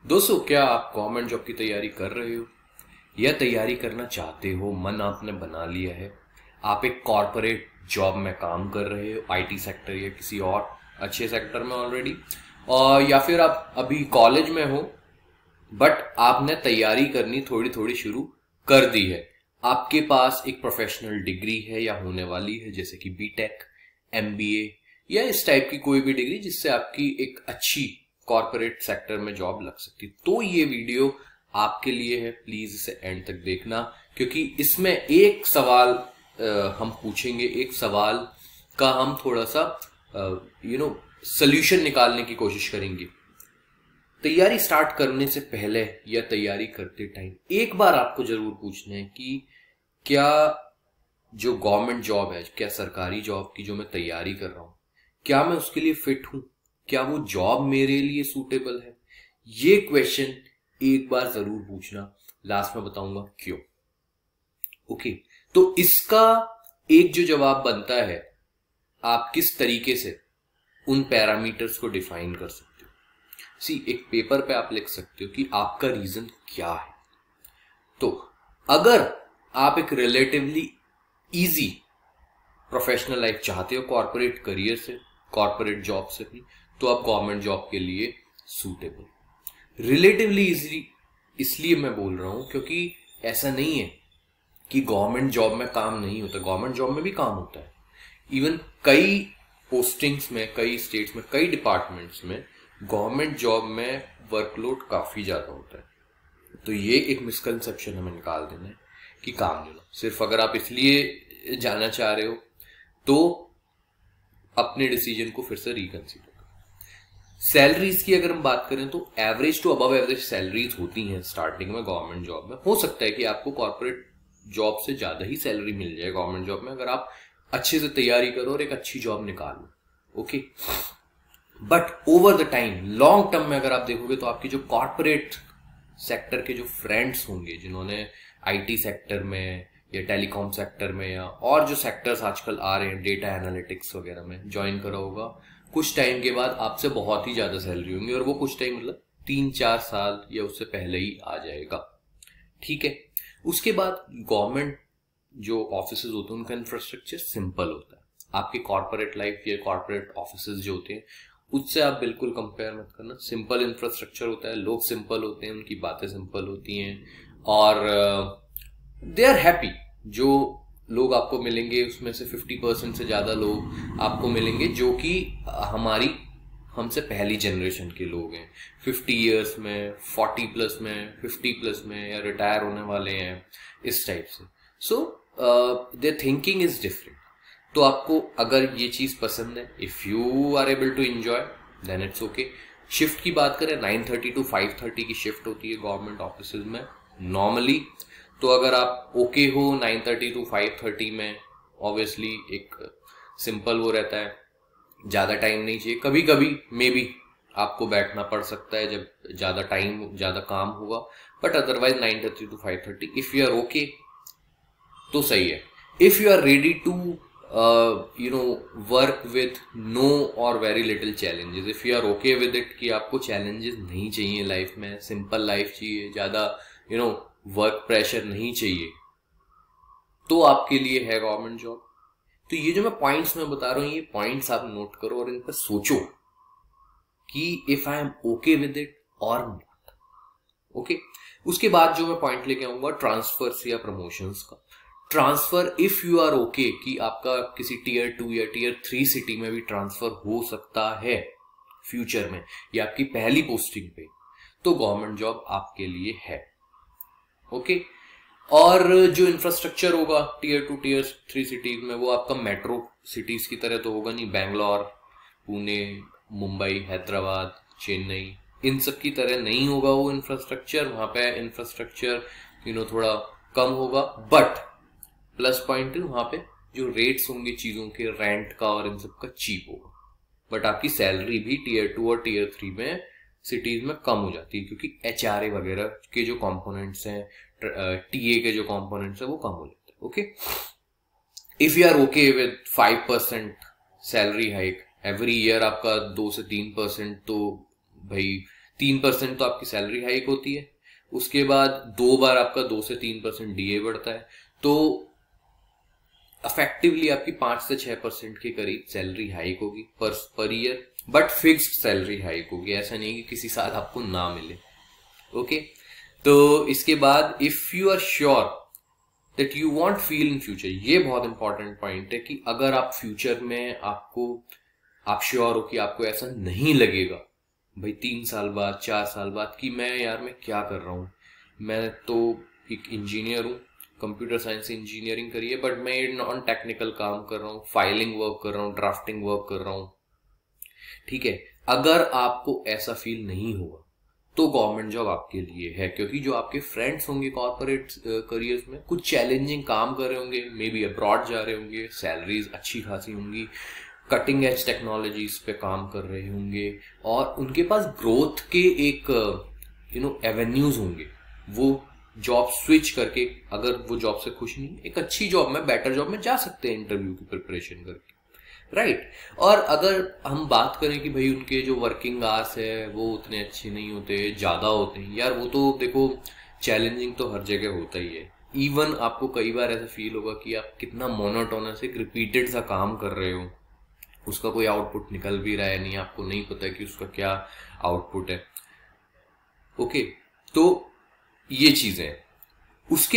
दोस्तों, क्या आप गवर्नमेंट जॉब की तैयारी कर रहे हो या तैयारी करना चाहते हो? मन आपने बना लिया है, आप एक कॉरपोरेट जॉब में काम कर रहे हो, आईटी सेक्टर या किसी और अच्छे सेक्टर में ऑलरेडी, और या फिर आप अभी कॉलेज में हो बट आपने तैयारी करनी थोड़ी थोड़ी शुरू कर दी है। आपके पास एक प्रोफेशनल डिग्री है या होने वाली है, जैसे कि बीटेक, एमबीए या इस टाइप की कोई भी डिग्री जिससे आपकी एक अच्छी कॉर्पोरेट सेक्टर में जॉब लग सकती है, तो ये वीडियो आपके लिए है। प्लीज इसे एंड तक देखना, क्योंकि इसमें एक सवाल हम पूछेंगे, एक सवाल का हम थोड़ा सा सोल्यूशन निकालने की कोशिश करेंगे। तैयारी स्टार्ट करने से पहले या तैयारी करते टाइम एक बार आपको जरूर पूछना है कि क्या जो गवर्नमेंट जॉब है, क्या सरकारी जॉब की जो मैं तैयारी कर रहा हूं, क्या मैं उसके लिए फिट हूं, क्या वो जॉब मेरे लिए सूटेबल है। ये क्वेश्चन एक बार जरूर पूछना, लास्ट में बताऊंगा क्यों। ओके, तो इसका एक जो जवाब बनता है, आप किस तरीके से उन पैरामीटर्स को डिफाइन कर सकते हो। एक पेपर पे आप लिख सकते हो कि आपका रीजन क्या है। तो अगर आप एक रिलेटिवली इजी प्रोफेशनल लाइफ चाहते हो कॉर्पोरेट करियर से, कॉर्पोरेट जॉब से भी, तो आप गवर्नमेंट जॉब के लिए सूटेबल। रिलेटिवली इजी इसलिए मैं बोल रहा हूं क्योंकि ऐसा नहीं है कि गवर्नमेंट जॉब में काम नहीं होता, गवर्नमेंट जॉब में भी काम होता है। इवन कई पोस्टिंग्स में, कई स्टेट्स में, कई डिपार्टमेंट्स में गवर्नमेंट जॉब में वर्कलोड काफी ज्यादा होता है। तो ये एक मिसकंसेप्शन हमें निकाल देना है कि काम नहीं होता। सिर्फ अगर आप इसलिए जाना चाह रहे हो तो अपने डिसीजन को फिर से रिकंसिडर करो। सैलरीज की अगर हम बात करें तो average to above average salaries होती हैं स्टार्टिंग में गवर्नमेंट जॉब में। हो सकता है कि आपको कॉर्पोरेट जॉब से ज्यादा ही सैलरी मिल जाए गवर्नमेंट जॉब में, अगर आप अच्छे से तैयारी करो और एक अच्छी जॉब निकालो। Okay, but over the time, long term में अगर आप देखोगे तो आपकी जो कॉर्पोरेट सेक्टर के जो फ्रेंड्स होंगे, जिन्होंने आईटी सेक्टर में या टेलीकॉम सेक्टर में या और जो सेक्टर्स आजकल आ रहे हैं, डेटा एनालिटिक्स वगैरह में ज्वाइन करा होगा, कुछ टाइम के बाद आपसे बहुत ही ज्यादा सैलरी होंगी, और वो कुछ टाइम मतलब 3-4 साल या उससे पहले ही आ जाएगा। ठीक है, उसके बाद गवर्नमेंट जो ऑफिस होते हैं उनका इंफ्रास्ट्रक्चर सिंपल होता है। आपके कॉर्पोरेट लाइफ या कॉर्पोरेट ऑफिस जो होते हैं उससे आप बिल्कुल कंपेयर मत करना। सिंपल इंफ्रास्ट्रक्चर होता है, लोग सिंपल होते हैं, उनकी बातें सिंपल होती हैं, और दे आर हैप्पी। जो लोग आपको मिलेंगे उसमें से 50% से ज्यादा लोग आपको मिलेंगे जो कि हमसे पहली जनरेशन के लोग हैं, 50 इयर्स में, 40 प्लस में, 50 प्लस में, या रिटायर होने वाले हैं, इस टाइप से। So their thinking is different. तो आपको अगर ये चीज पसंद है, if you are able to enjoy, then it's okay. Shift की बात करें, 9:30 to 5:30 की शिफ्ट होती है गवर्नमेंट ऑफिस में नॉर्मली। तो अगर आप ओके हो 9:30 to 5:30 में, ऑब्वियसली एक सिंपल वो रहता है, ज्यादा टाइम नहीं चाहिए। कभी कभी मे बी आपको बैठना पड़ सकता है जब ज्यादा टाइम, ज्यादा काम होगा, but otherwise 9:30 to 5:30 if you are okay तो सही है। If you are ready to work with no और very little challenges, if you are okay with it कि आपको चैलेंजेस नहीं चाहिए लाइफ में, सिंपल लाइफ चाहिए, ज्यादा वर्क प्रेशर नहीं चाहिए, तो आपके लिए है गवर्नमेंट जॉब। तो ये जो मैं पॉइंट्स में बता रहा हूं, ये पॉइंट्स आप नोट करो और इन पर सोचो कि if I am okay with it or not. Okay, उसके बाद जो मैं पॉइंट लेके आऊंगा ट्रांसफर्स या प्रमोशंस का। Transfer, if you are okay कि आपका किसी टीयर 2 या टीयर 3 सिटी में भी ट्रांसफर हो सकता है फ्यूचर में, या आपकी पहली पोस्टिंग पे, तो गवर्नमेंट जॉब आपके लिए है। ओके, और जो इंफ्रास्ट्रक्चर होगा टीयर 2 टीयर 3 सिटीज में, वो आपका मेट्रो सिटीज की तरह तो होगा नहीं। बैंगलोर, पुणे, मुंबई, हैदराबाद, चेन्नई, इन सब की तरह नहीं होगा वो इंफ्रास्ट्रक्चर। वहां पे इंफ्रास्ट्रक्चर थोड़ा कम होगा, बट प्लस पॉइंट वहां पे जो रेट्स होंगे चीजों के, रेंट का और इन सब का, चीप होगा। बट आपकी सैलरी भी टीयर 2 और टीयर 3 में सिटीज में कम हो जाती है, क्योंकि एचआरए वगैरह के जो कंपोनेंट्स हैं, टीए के जो कंपोनेंट्स हैं, वो कम हो जाते हैं। Okay, if you are okay with 5% salary hike every year, आपका 2 से 3% तो भाई 3% तो आपकी सैलरी हाइक होती है, उसके बाद 2 बार आपका 2 से 3% डीए बढ़ता है, तो इफेक्टिवली आपकी 5 से 6% के करीब सैलरी हाइक होगी पर year, but fixed salary hike होगी, ऐसा नहीं कि किसी साल आपको ना मिले। ओके, तो इसके बाद if you are sure that you want feel in future, ये बहुत इंपॉर्टेंट पॉइंट है कि अगर आप फ्यूचर में आप श्योर हो कि आपको ऐसा नहीं लगेगा भाई 3 साल बाद 4 साल बाद कि मैं क्या कर रहा हूँ, मैं तो एक इंजीनियर हूँ, कंप्यूटर साइंस इंजीनियरिंग करी है, बट मैं नॉन टेक्निकल काम कर रहा हूँ, फाइलिंग वर्क कर रहा हूँ, ड्राफ्टिंग वर्क कर रहा हूँ, ठीक है, अगर आपको ऐसा फील नहीं होगा तो गवर्नमेंट जॉब आपके लिए है, क्योंकि जो आपके फ्रेंड्स होंगे कॉर्पोरेट करियर्स में कुछ चैलेंजिंग काम कर रहे होंगे, मे बी अब्रॉड जा रहे होंगे, सैलरीज अच्छी खासी होंगी, कटिंग एज टेक्नोलॉजीज पे काम कर रहे होंगे, और उनके पास ग्रोथ के एक एवेन्यूज होंगे, वो जॉब स्विच करके अगर वो जॉब से खुश नहीं, एक अच्छी जॉब में, बेटर जॉब में जा सकते हैं इंटरव्यू की प्रिपरेशन करके, राइट। और अगर हम बात करें कि भाई उनके जो वर्किंग आवर्स है वो उतने अच्छे नहीं होते, ज्यादा होते हैं, यार वो तो देखो चैलेंजिंग तो हर जगह होता ही है। इवन आपको कई बार ऐसा फील होगा कि आप कितना मोनोटोनस एक रिपीटेड सा काम कर रहे हो, उसका कोई आउटपुट निकल भी रहा है नहीं, आपको नहीं पता कि उसका क्या आउटपुट है। ओके, तो ये चीजें हैं। उसके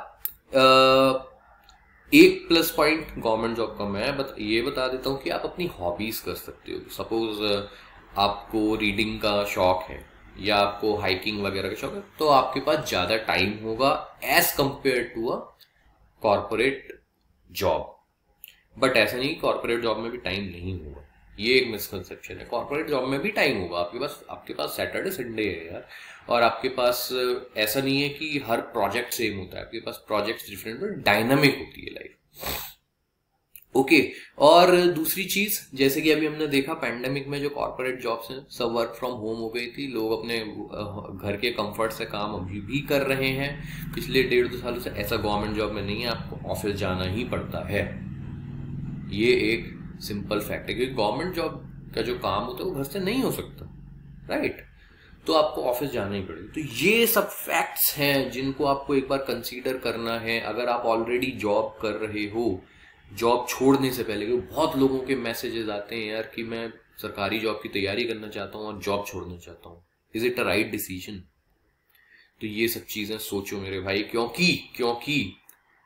बाद एक प्लस पॉइंट गवर्नमेंट जॉब का मैं ये बता देता हूँ कि आप अपनी हॉबीज कर सकते हो। सपोज आपको रीडिंग का शौक है या आपको हाइकिंग वगैरह का शौक है, तो आपके पास ज्यादा टाइम होगा as compare to a corporate job. But ऐसा नहीं, कॉर्पोरेट जॉब में भी टाइम नहीं होगा, ये एक मिसकंसेप्शन है। कॉर्पोरेट जॉब में भी टाइम होगा, आपके पास सैटरडे संडे है यार, और आपके पास ऐसा नहीं है कि हर प्रोजेक्ट सेम होता है, आपके पास प्रोजेक्ट्स डिफरेंट और डायनामिक होती है लाइफ। ओके, और दूसरी चीज, जैसे कि अभी हमने देखा पैंडेमिक में जो कॉर्पोरेट जॉब्स हैं सब वर्क फ्रॉम होम हो गई थी, लोग अपने घर के कंफर्ट से काम अभी भी कर रहे हैं पिछले 1.5-2 सालों से। ऐसा गवर्नमेंट जॉब में नहीं है, आपको ऑफिस जाना ही पड़ता है, ये एक सिंपल फैक्ट है, क्योंकि गवर्नमेंट जॉब का जो काम होता है वो घर से नहीं हो सकता, राइट, तो आपको ऑफिस जाना ही पड़ेगा। तो ये सब फैक्ट्स हैं जिनको आपको एक बार कंसीडर करना है अगर आप ऑलरेडी जॉब कर रहे हो। जॉब छोड़ने से पहले, क्योंकि बहुत लोगों के मैसेजेस आते हैं यार कि मैं सरकारी जॉब की तैयारी करना चाहता हूँ और जॉब छोड़ना चाहता हूँ, is it a right decision? तो ये सब चीजें सोचो मेरे भाई, क्योंकि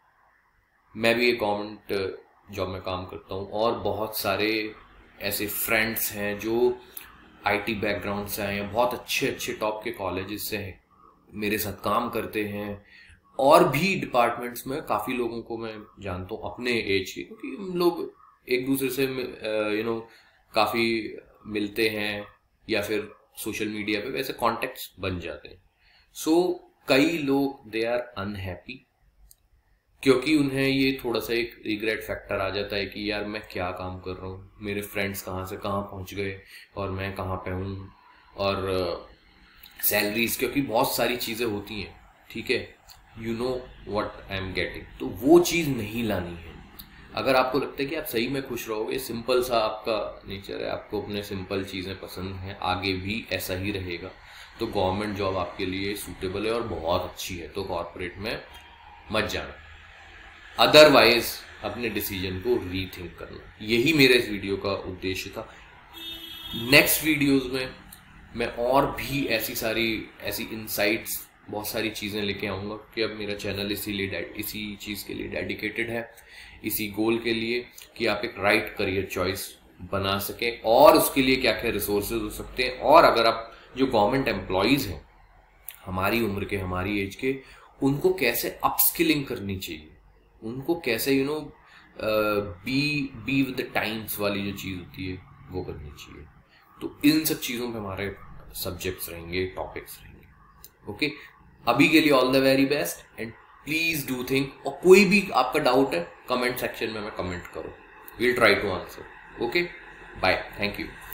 मैं भी एक गवर्नमेंट जॉब में काम करता हूँ और बहुत सारे ऐसे फ्रेंड्स हैं जो आईटी बैकग्राउंड से आए हैं, बहुत अच्छे टॉप के कॉलेजेस से हैं, मेरे साथ काम करते हैं, और भी डिपार्टमेंट्स में काफी लोगों को मैं जानता हूँ अपने एज के, क्योंकि हम लोग एक दूसरे से काफी मिलते हैं या फिर सोशल मीडिया पे वैसे कॉन्टेक्ट्स बन जाते हैं। सो कई लोग दे आर अनहैप्पी क्योंकि उन्हें ये थोड़ा सा एक रिग्रेट फैक्टर आ जाता है कि यार मैं क्या काम कर रहा हूँ, मेरे फ्रेंड्स कहाँ से कहाँ पहुँच गए और मैं कहाँ पे हूँ, और सैलरीज, क्योंकि बहुत सारी चीज़ें होती हैं, ठीक है, you know what I am getting, तो वो चीज़ नहीं लानी है। अगर आपको लगता है कि आप सही में खुश रहोगे, सिंपल सा आपका नेचर है, आपको अपने सिंपल चीज़ें पसंद हैं, आगे भी ऐसा ही रहेगा, तो गवर्नमेंट जॉब आपके लिए सूटेबल है और बहुत अच्छी है, तो कॉर्पोरेट में मत जाना। अदरवाइज अपने डिसीजन को रीथिंक करना, यही मेरे इस वीडियो का उद्देश्य था। नेक्स्ट वीडियोस में मैं और भी ऐसी इनसाइट्स, बहुत सारी चीज़ें लेके आऊँगा कि अब मेरा चैनल इसी चीज़ के लिए डेडिकेटेड है, इसी गोल के लिए कि आप एक राइट करियर चॉइस बना सकें, और उसके लिए क्या क्या रिसोर्सेज हो सकते हैं, और अगर आप जो गवर्नमेंट एम्प्लॉयज हैं हमारी उम्र के, हमारी एज के, उनको कैसे अपस्किलिंग करनी चाहिए, उनको कैसे बी विद द टाइम्स वाली जो चीज होती है वो करनी चाहिए। तो इन सब चीजों पे हमारे सब्जेक्ट्स रहेंगे, टॉपिक्स रहेंगे। ओके, अभी के लिए all the very best and please do think, और कोई भी आपका डाउट है कमेंट सेक्शन में कमेंट करो, will try to answer. Okay, bye, thank you.